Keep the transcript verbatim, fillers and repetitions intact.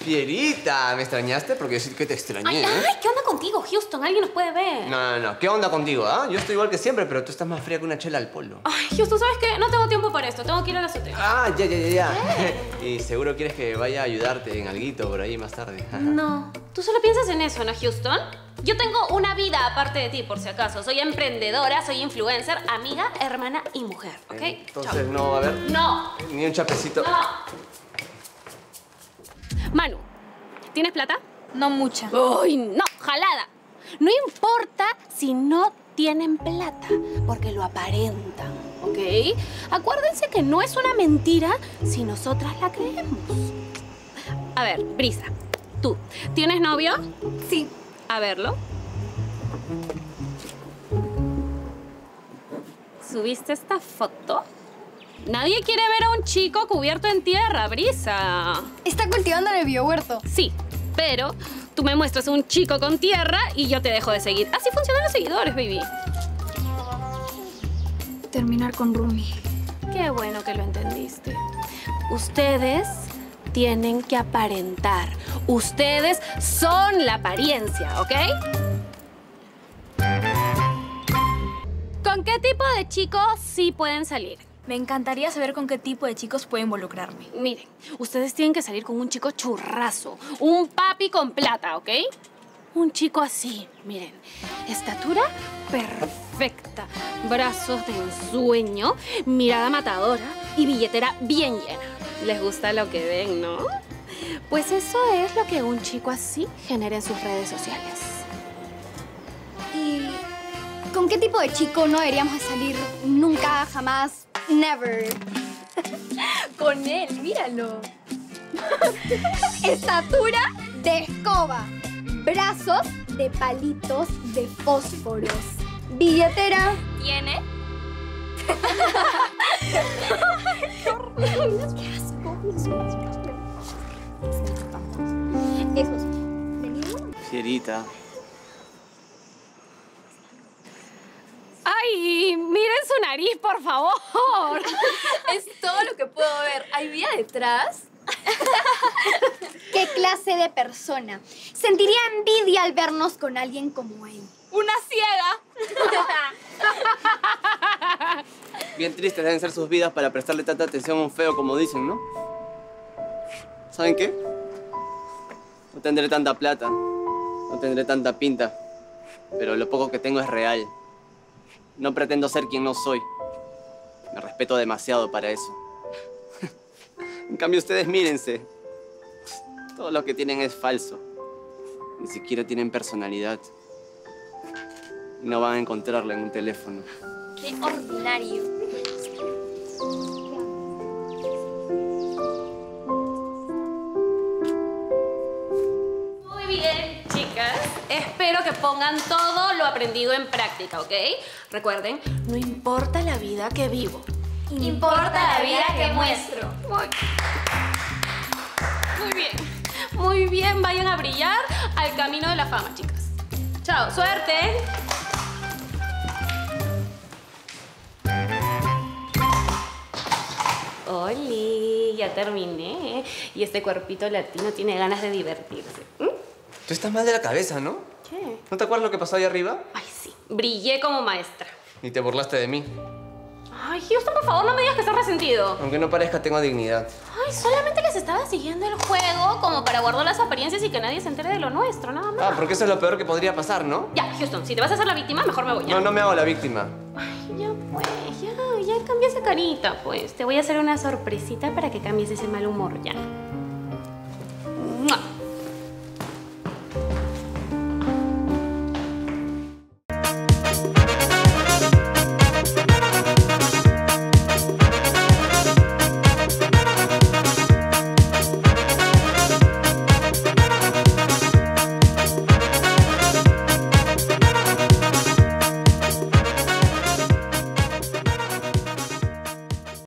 Fierita, ¿me extrañaste? Porque yo sí que te extrañé, ay, ¿eh? ay, ¿qué onda contigo, Houston? ¿Alguien nos puede ver? No, no, no. ¿Qué onda contigo, ah? Yo estoy igual que siempre, pero tú estás más fría que una chela al polo. Ay, Houston, ¿sabes qué? No tengo tiempo para esto. Tengo que ir a la azotea. Ah, ya, ya, ya, ya. Y seguro quieres que vaya a ayudarte en alguito por ahí más tarde. No. ¿Tú solo piensas en eso, no, Houston? Yo tengo una vida aparte de ti, por si acaso. Soy emprendedora, soy influencer, amiga, hermana y mujer, ¿ok? Entonces, Chao. ¿no va a haber? No. Ni un chapecito. No. Manu, ¿tienes plata? No mucha. Uy, no, jalada. No importa si no tienen plata, porque lo aparentan, ¿ok? Acuérdense que no es una mentira si nosotras la creemos. A ver, Brisa, tú, ¿tienes novio? Sí. A verlo. ¿Subiste esta foto? Nadie quiere ver a un chico cubierto en tierra, Brisa. Está cultivando en el biohuerto. Sí, pero tú me muestras un chico con tierra y yo te dejo de seguir. Así funcionan los seguidores, baby. Terminar con Rumi. Qué bueno que lo entendiste. Ustedes tienen que aparentar. Ustedes son la apariencia, ¿ok? ¿Con qué tipo de chicos sí pueden salir? Me encantaría saber con qué tipo de chicos puedo involucrarme. Miren, ustedes tienen que salir con un chico churrazo, un papi con plata, ¿ok? Un chico así, miren, estatura perfecta, brazos de ensueño, mirada matadora y billetera bien llena. ¿Les gusta lo que ven, no? Pues eso es lo que un chico así genera en sus redes sociales. ¿Y con qué tipo de chico no deberíamos salir nunca, jamás, never? Con él, míralo. Estatura de escoba. Brazos de palitos de fósforos. Billetera. ¿Tiene? Esos. Fierita. ¡Ay! ¡Miren su nariz, por favor! Es todo lo que puedo ver. ¿Hay vida detrás? ¿Qué clase de persona sentiría envidia al vernos con alguien como él? ¡Una ciega! Bien tristes deben ser sus vidas para prestarle tanta atención a un feo como dicen, ¿no? ¿Saben qué? No tendré tanta plata, no tendré tanta pinta, pero lo poco que tengo es real. No pretendo ser quien no soy. Me respeto demasiado para eso. En cambio, ustedes mírense. Todo lo que tienen es falso. Ni siquiera tienen personalidad. Y no van a encontrarla en un teléfono. ¡Qué ordinario! Muy bien, chicas. Espero que pongan todo lo aprendido en práctica, ¿ok? Recuerden, no importa la vida que vivo. Importa la vida que muestro. Muy, muy bien. Muy bien, vayan a brillar al camino de la fama, chicas. Chao, suerte. Oli, ya terminé. Y este cuerpito latino tiene ganas de divertirse. ¿Mm? Tú estás mal de la cabeza, ¿no? ¿Qué? ¿No te acuerdas lo que pasó ahí arriba? Ay, sí. Brillé como maestra. Y te burlaste de mí. Ay, Houston, por favor, no me digas que estás resentido. Aunque no parezca, tengo dignidad. Ay, solamente que se estaba siguiendo el juego como para guardar las apariencias y que nadie se entere de lo nuestro, nada más. Ah, porque eso es lo peor que podría pasar, ¿no? Ya, Houston, si te vas a hacer la víctima, mejor me voy, ¿ya? No, no me hago la víctima. Ay, ya pues, ya, ya cambia esa carita, pues. Te voy a hacer una sorpresita para que cambies ese mal humor, ya. ¡Mua!